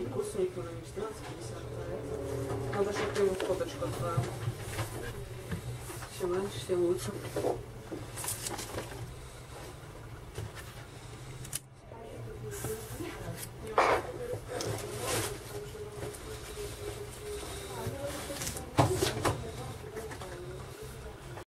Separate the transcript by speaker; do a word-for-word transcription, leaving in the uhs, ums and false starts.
Speaker 1: Вкусненький уже не четырнадцать пятьдесят. Надо, чтобы ты ему фоточку отправил. Чем раньше, тем лучше.